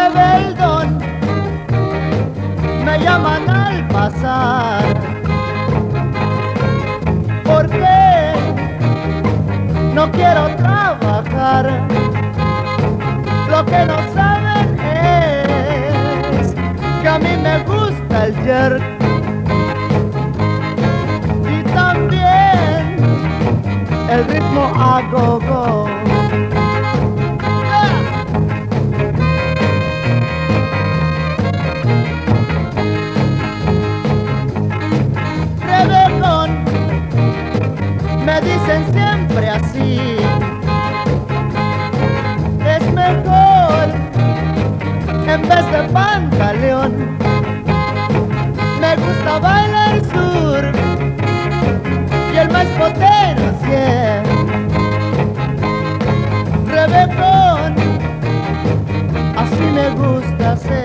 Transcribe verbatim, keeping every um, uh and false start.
rebeldón, me llaman al pasar. ¿Por qué no quiero trabajar? Lo que no saben es que a mí me gusta el jerk y también el ritmo a go-go. Rebelón, me dicen siempre así, es mejor en vez de pantaleón. Me gusta bailar sur y el más potencia. Rebelón, así me gusta ser.